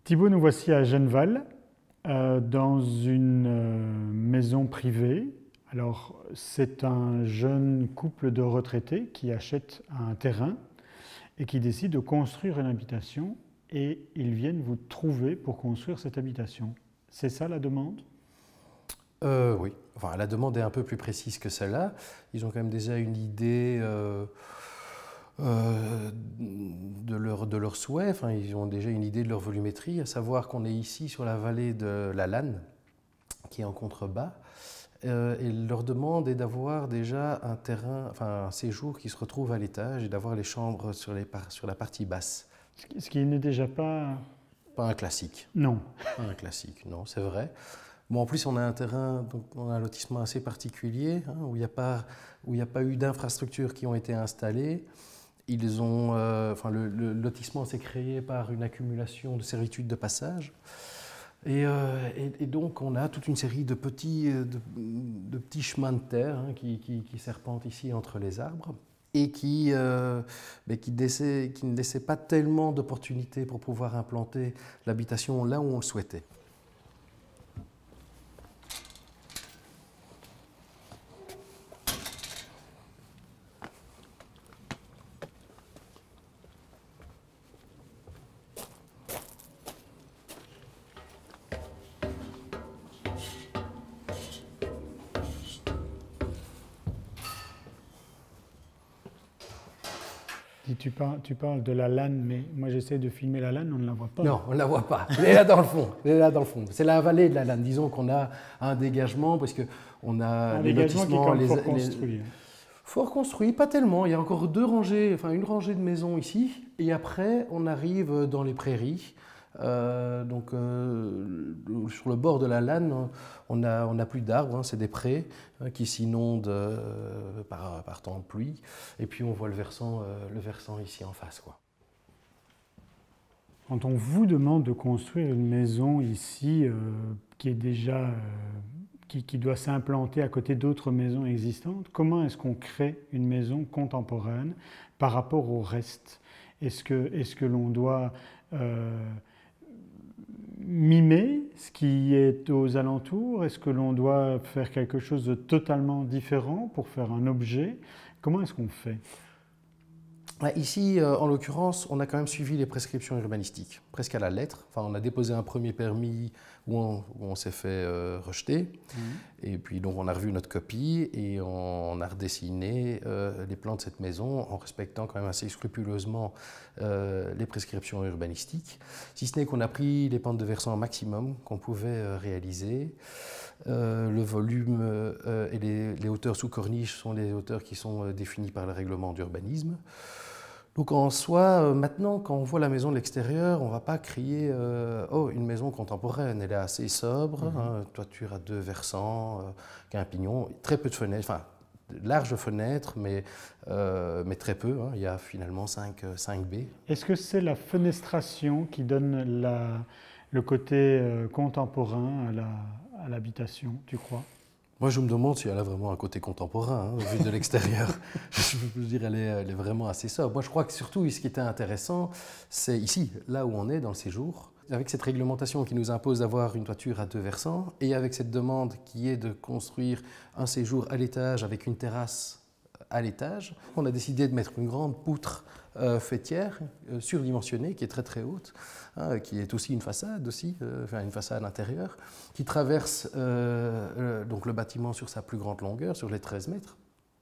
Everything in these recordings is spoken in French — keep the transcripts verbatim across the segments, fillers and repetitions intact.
Thibaut, nous voici à Genneval, euh, dans une euh, maison privée. Alors, c'est un jeune couple de retraités qui achète un terrain et qui décide de construire une habitation, et ils viennent vous trouver pour construire cette habitation. C'est ça la demande? Euh, oui, enfin, la demande est un peu plus précise que celle-là. Ils ont quand même déjà une idée euh, euh, de, leur, de leur souhait, enfin, ils ont déjà une idée de leur volumétrie, à savoir qu'on est ici sur la vallée de la Lanne, qui est en contrebas. Euh, et leur demande est d'avoir déjà un terrain, enfin un séjour qui se retrouve à l'étage et d'avoir les chambres sur, les par, sur la partie basse. Ce qui, ce qui n'est déjà pas... Pas un classique. Non. Pas un classique, non, c'est vrai. Bon, en plus, on a un terrain, donc on a un lotissement assez particulier, hein, où il n'y a pas, où il n'y a pas eu d'infrastructures qui ont été installées. Ils ont, euh, enfin, le, le lotissement s'est créé par une accumulation de servitudes de passage. Et, euh, et, et donc, on a toute une série de petits, de, de petits chemins de terre hein, qui, qui, qui serpentent ici entre les arbres et qui, euh, mais qui, laissaient, qui ne laissaient pas tellement d'opportunités pour pouvoir implanter l'habitation là où on le souhaitait. Tu parles, tu parles de la Lanne, mais moi j'essaie de filmer la Lanne, on ne la voit pas. Non, on ne la voit pas. Elle est là dans le fond. Elle est là dans le fond. C'est la vallée de la Lanne. Disons qu'on a un dégagement parce que on a un les dégagement lotissements, qui est les, fort les... construit. Fort construit, pas tellement. Il y a encore deux rangées, enfin une rangée de maisons ici, et après on arrive dans les prairies. Euh, donc euh, sur le bord de la Lanne, on n'a on a plus d'arbres, hein, c'est des prés hein, qui s'inondent euh, par, par temps de pluie. Et puis on voit le versant, euh, le versant ici en face, quoi. Quand on vous demande de construire une maison ici euh, qui est déjà euh, qui, qui doit s'implanter à côté d'autres maisons existantes, comment est-ce qu'on crée une maison contemporaine par rapport au reste? Est-ce que, est-ce que l'on doit euh, mimer ce qui est aux alentours? Est-ce que l'on doit faire quelque chose de totalement différent pour faire un objet? Comment est-ce qu'on fait? Ici, en l'occurrence, on a quand même suivi les prescriptions urbanistiques, presque à la lettre. Enfin, on a déposé un premier permis où on, où on s'est fait euh, rejeter. Mmh. Et puis, donc, on a revu notre copie et on a redessiné euh, les plans de cette maison en respectant quand même assez scrupuleusement euh, les prescriptions urbanistiques. Si ce n'est qu'on a pris les pentes de versant maximum qu'on pouvait euh, réaliser. Euh, le volume euh, et les, les hauteurs sous corniche sont les hauteurs qui sont euh, définies par le règlement d'urbanisme. Donc en soi, euh, maintenant, quand on voit la maison de l'extérieur, on ne va pas crier euh, « Oh, une maison contemporaine ». Elle est assez sobre, mmh. hein, toiture à deux versants, euh, qu'un pignon, très peu de fenêtres, enfin, de larges fenêtres, mais, euh, mais très peu. Hein, il y a finalement cinq baies. Est-ce que c'est la fenestration qui donne la, le côté euh, contemporain à l'habitation, la, tu crois? Moi, je me demande si elle a vraiment un côté contemporain, hein, vu de l'extérieur. je veux dire, elle est, elle est vraiment assez sobre. Moi, je crois que surtout, ce qui était intéressant, c'est ici, là où on est dans le séjour, avec cette réglementation qui nous impose d'avoir une toiture à deux versants, et avec cette demande qui est de construire un séjour à l'étage avec une terrasse à l'étage, on a décidé de mettre une grande poutre euh, faîtière euh, surdimensionnée qui est très très haute, hein, qui est aussi une façade aussi, euh, enfin une façade intérieure, qui traverse euh, euh, donc le bâtiment sur sa plus grande longueur, sur les treize mètres,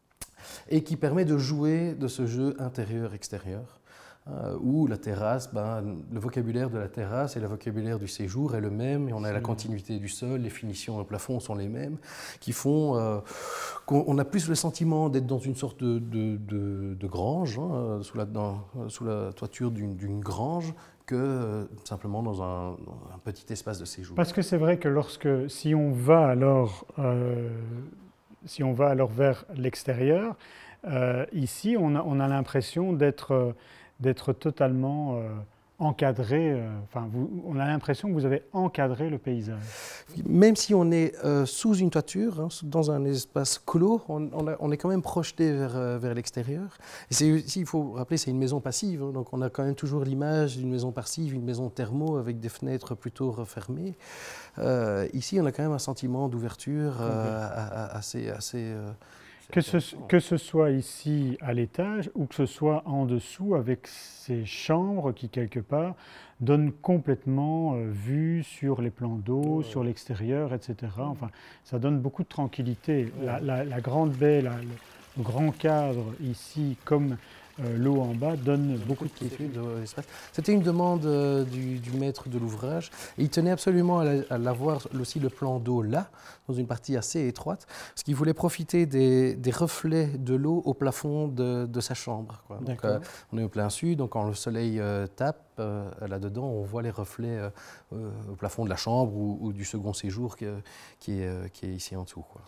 et qui permet de jouer de ce jeu intérieur-extérieur. Euh, où la terrasse, ben, le vocabulaire de la terrasse et le vocabulaire du séjour est le même, et on a la continuité du sol, les finitions au plafond sont les mêmes, qui font euh, qu'on a plus le sentiment d'être dans une sorte de, de, de, de grange, hein, sous, la, dans, sous la toiture d'une grange, que euh, simplement dans un, dans un petit espace de séjour. Parce que c'est vrai que lorsque, si on va alors, euh, si on va alors vers l'extérieur, euh, ici on a, on a l'impression d'être... d'être totalement euh, encadré, euh, enfin, vous, on a l'impression que vous avez encadré le paysage. Même si on est euh, sous une toiture, hein, dans un espace clos, on, on, a, on est quand même projeté vers, euh, vers l'extérieur. Et c'est aussi, il faut rappeler, c'est une maison passive, hein, donc on a quand même toujours l'image d'une maison passive, une maison thermo avec des fenêtres plutôt refermées. Euh, ici, on a quand même un sentiment d'ouverture euh, assez... assez euh, Que ce, que ce soit ici à l'étage ou que ce soit en dessous avec ces chambres qui, quelque part, donnent complètement euh, vue sur les plans d'eau, ouais. sur l'extérieur, et cetera. Enfin, ça donne beaucoup de tranquillité. Ouais. La, la, la grande baie, la, le, le grand cadre ici, comme euh, l'eau en bas, donne beaucoup de quiétude. C'était une demande euh, du, du maître de l'ouvrage. Il tenait absolument à l'avoir aussi le plan d'eau là, dans une partie assez étroite, parce qu'il voulait profiter des, des reflets de l'eau au plafond de, de sa chambre. Quoi. Donc, euh, on est au plein sud, donc quand le soleil euh, tape euh, là-dedans, on voit les reflets euh, euh, au plafond de la chambre ou, ou du second séjour qui, qui, est, euh, qui est ici en dessous. Quoi.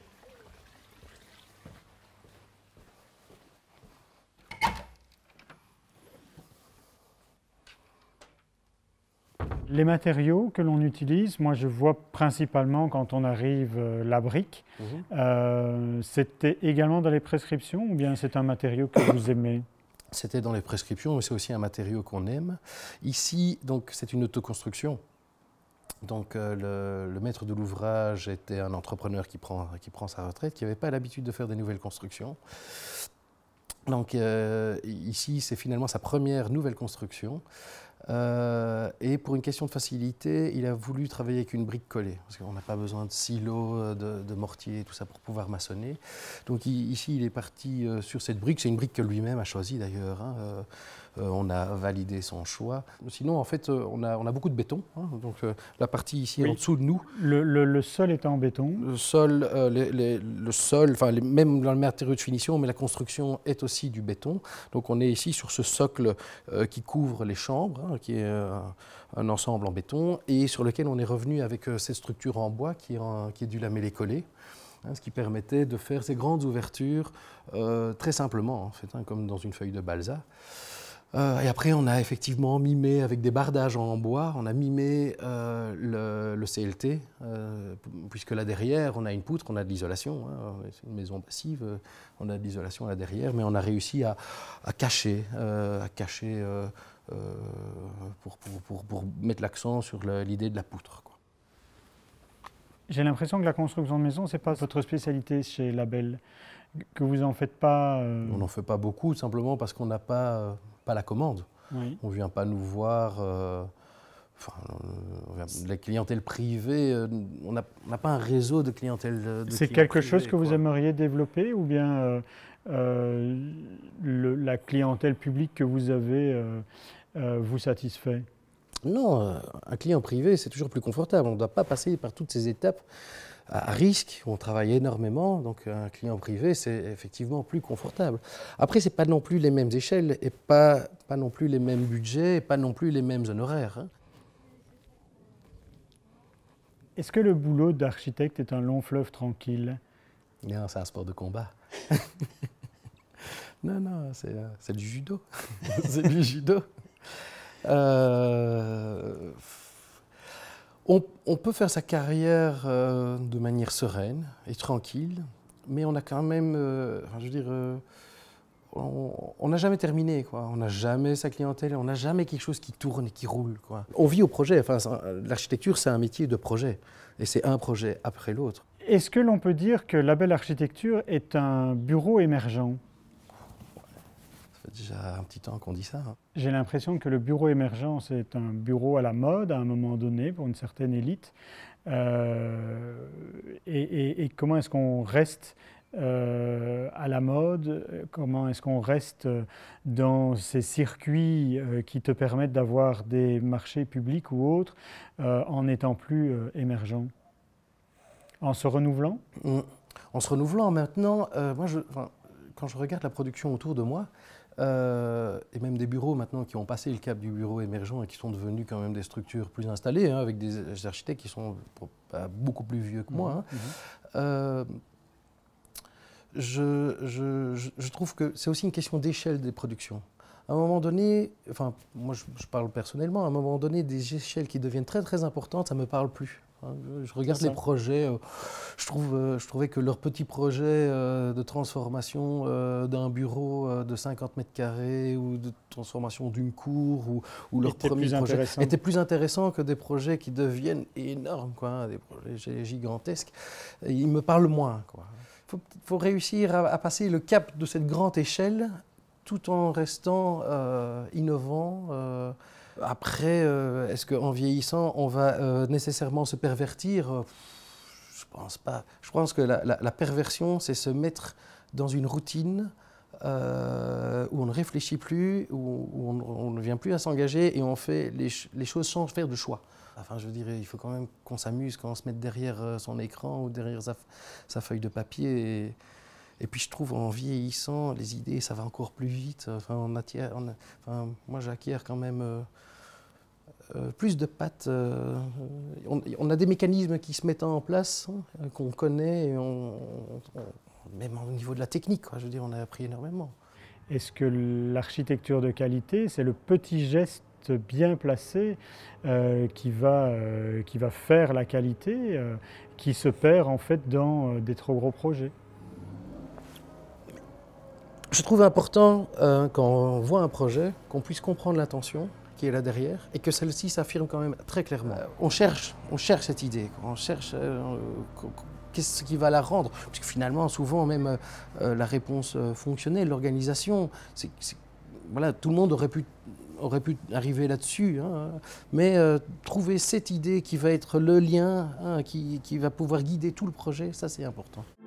Les matériaux que l'on utilise, moi je vois principalement quand on arrive euh, la brique. Mmh. Euh, c'était également dans les prescriptions ou bien c'est un matériau que vous aimez? C'était dans les prescriptions, mais c'est aussi un matériau qu'on aime. Ici, donc, c'est une autoconstruction. Donc euh, le, le maître de l'ouvrage était un entrepreneur qui prend, qui prend sa retraite, qui n'avait pas l'habitude de faire des nouvelles constructions. Donc euh, ici, c'est finalement sa première nouvelle construction. Euh, et pour une question de facilité, il a voulu travailler avec une brique collée, parce qu'on n'a pas besoin de silos, de, de mortier, tout ça pour pouvoir maçonner. Donc il, ici, il est parti euh, sur cette brique. C'est une brique que lui-même a choisie d'ailleurs. Hein. Euh, euh, on a validé son choix. Sinon, en fait, euh, on, a, on a beaucoup de béton. Hein. Donc euh, la partie ici oui. en dessous de nous. Le, le, le sol est en béton. Le sol, euh, les, les, le sol, enfin les, même dans le matériau de finition, mais la construction est aussi du béton. Donc on est ici sur ce socle euh, qui couvre les chambres, hein, qui est euh, un ensemble en béton, et sur lequel on est revenu avec euh, cette structure en bois qui est, en, qui est du lamellé-collé. Hein, ce qui permettait de faire ces grandes ouvertures euh, très simplement, en fait, hein, comme dans une feuille de balsa. Euh, et après, on a effectivement mimé avec des bardages en bois, on a mimé euh, le, le C L T, euh, puisque là derrière, on a une poutre, on a de l'isolation. Hein, c'est une maison passive, on a de l'isolation là derrière, mais on a réussi à, à cacher, euh, à cacher euh, euh, pour, pour, pour, pour mettre l'accent sur l'idée de la poutre. Quoi. J'ai l'impression que la construction de maison, ce n'est pas votre spécialité chez Label, que vous n'en faites pas. Euh... On n'en fait pas beaucoup, simplement parce qu'on n'a pas. Euh, pas la commande. Oui. On ne vient pas nous voir. Euh, enfin, euh, la clientèle privée, euh, on n'a pas un réseau de clientèle. C'est quelque privés, chose que quoi. Vous aimeriez développer ou bien euh, euh, le, la clientèle publique que vous avez euh, euh, vous satisfait? Non, un client privé, c'est toujours plus confortable. On ne doit pas passer par toutes ces étapes à risque, on travaille énormément, donc un client privé, c'est effectivement plus confortable. Après, ce n'est pas non plus les mêmes échelles, et pas, pas non plus les mêmes budgets, et pas non plus les mêmes honoraires. Hein. Est-ce que le boulot d'architecte est un long fleuve tranquille? Non, c'est un sport de combat. non, non, c'est du judo. c'est du judo. Euh... On, on peut faire sa carrière euh, de manière sereine et tranquille, mais on a quand même, euh, je veux dire, euh, on n'a jamais terminé, quoi. On n'a jamais sa clientèle, on n'a jamais quelque chose qui tourne et qui roule, quoi. On vit au projet. Enfin, l'architecture, c'est un métier de projet, et c'est un projet après l'autre. Est-ce que l'on peut dire que Label Architecture est un bureau émergent ? Déjà un petit temps qu'on dit ça. Hein. J'ai l'impression que le bureau émergent, c'est un bureau à la mode à un moment donné pour une certaine élite. Euh, et, et, et comment est-ce qu'on reste euh, à la mode? Comment est-ce qu'on reste dans ces circuits euh, qui te permettent d'avoir des marchés publics ou autres euh, en n'étant plus euh, émergent? En se renouvelant? mmh. En se renouvelant maintenant, euh, moi je, enfin, quand je regarde la production autour de moi, Euh, et même des bureaux maintenant qui ont passé le cap du bureau émergent et qui sont devenus quand même des structures plus installées, hein, avec des architectes qui sont bah, beaucoup plus vieux que moi. Hein. Mmh. Euh, je, je, je trouve que c'est aussi une question d'échelle des productions. à un moment donné, enfin, moi je, je parle personnellement, à un moment donné, des échelles qui deviennent très très importantes, ça ne me parle plus. Je regarde les projets, je, trouve, je trouvais que leurs petits projets de transformation d'un bureau de cinquante mètres carrés ou de transformation d'une cour ou, ou leurs premiers projets étaient plus intéressants que des projets qui deviennent énormes, quoi, des projets gigantesques. Ils me parlent moins, quoi. Il faut, faut réussir à, à passer le cap de cette grande échelle tout en restant euh, innovant. Euh, Après, euh, est-ce qu'en vieillissant, on va euh, nécessairement se pervertir? euh, Je ne pense pas. Je pense que la, la, la perversion, c'est se mettre dans une routine euh, où on ne réfléchit plus, où, où on, on ne vient plus à s'engager et on fait les, les choses sans faire de choix. Enfin, je dirais, il faut quand même qu'on s'amuse quand on se met derrière son écran ou derrière sa, sa feuille de papier. Et, Et puis je trouve en vieillissant, les idées, ça va encore plus vite. Enfin, on attire, on, enfin, moi, j'acquiers quand même euh, euh, plus de pattes. Euh, on, on a des mécanismes qui se mettent en place, hein, qu'on connaît, et on, on, même au niveau de la technique, quoi, je veux dire, on a appris énormément. Est-ce que l'architecture de qualité, c'est le petit geste bien placé euh, qui, va, euh, qui va faire la qualité, euh, qui se perd en fait dans euh, des trop gros projets? Je trouve important, euh, quand on voit un projet, qu'on puisse comprendre l'intention qui est là derrière et que celle-ci s'affirme quand même très clairement. Euh, on cherche, on cherche cette idée, quoi. On cherche euh, qu'est-ce qui va la rendre. Parce que finalement, souvent, même euh, la réponse euh, fonctionnelle, l'organisation, c'est, c'est, voilà, tout le monde aurait pu, aurait pu arriver là-dessus, hein, mais euh, trouver cette idée qui va être le lien, hein, qui, qui va pouvoir guider tout le projet, ça c'est important.